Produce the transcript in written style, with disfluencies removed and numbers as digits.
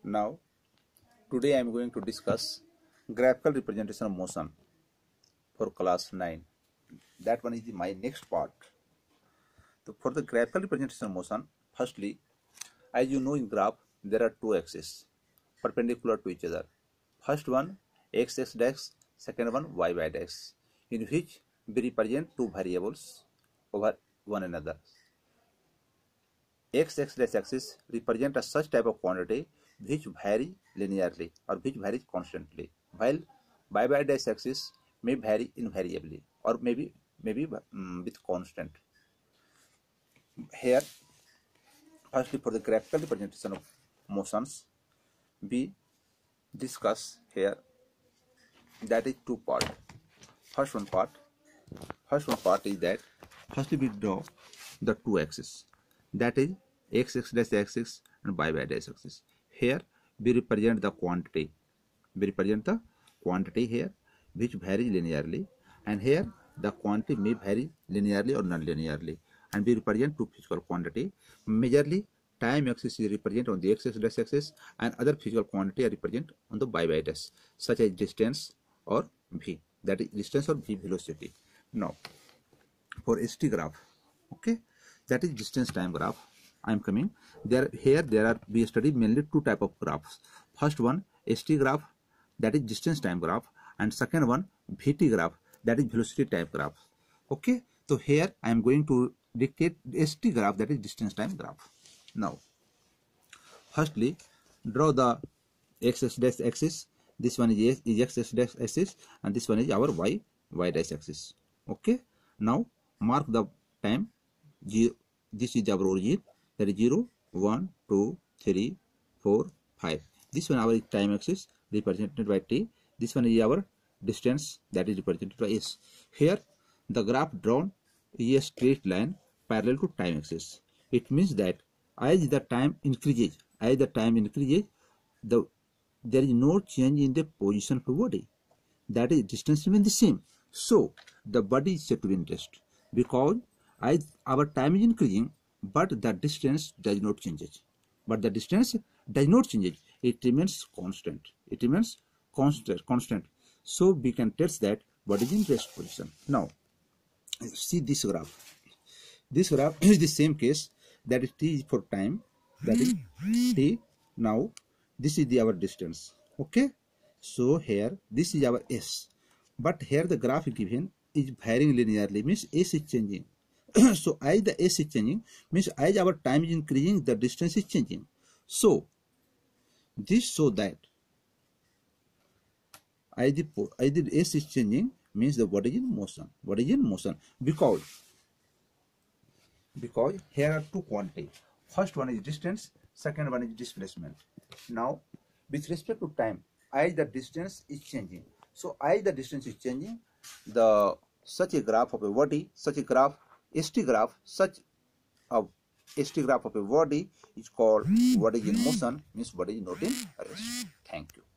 Now, today I am going to discuss graphical representation of motion for class 9. That one is my next part. So for the graphical representation of motion, firstly, as you know in graph, there are two axes perpendicular to each other. First one x dash, second one y dash, in which we represent two variables over one another. X dash axis represent a such type of quantity which vary linearly or which varies constantly, while y dash axis may vary invariably or maybe with constant. Here, firstly, for the graphical representation of motions, we discuss here that is two part. First one part is that firstly we draw the two axes, that is x dash axis and y dash axis. Here we represent the quantity. Here which varies linearly, and here the quantity may vary linearly or non-linearly, and we represent two physical quantity. Majorly time axis is represented on the x dash axis, and other physical quantity are represented on the y dash, such as distance or v, that is distance or v velocity. Now for ST graph, okay, that is distance time graph. I am coming there. Here we study mainly two type of graphs. First one ST graph, that is distance time graph, and second one VT graph, that is velocity time graph. Okay, so here I am going to dictate ST graph, that is distance time graph. Now firstly draw the x dash axis. This one is x dash axis, and this one is our y dash axis. Okay, now mark the time. This is our origin, that is 0, 1, 2, 3, 4, 5. This one our time axis represented by t. This one is our distance, that is represented by s. Here the graph drawn is a straight line parallel to time axis. It means that as the time increases, there is no change in the position of the body. That is, distance remains the same. So the body is said to be in rest, because as our time is increasing, but the distance does not change. It remains constant. So we can test that body is in rest position. Now see this graph. This graph is the same case, that is t is for time, that is t. Now this is our distance. Okay, so here this is our s, but here the graph given is varying linearly, means s is changing. So as the s is changing, means as our time is increasing, the distance is changing. So this show that as the s is changing, means the body is in motion. Because here are two quantities. First one is distance, second one is displacement. Now with respect to time, as the distance is changing, so as the distance is changing, such a graph of a body, ST graph of a body is called body in motion, means body is not in rest. Thank you.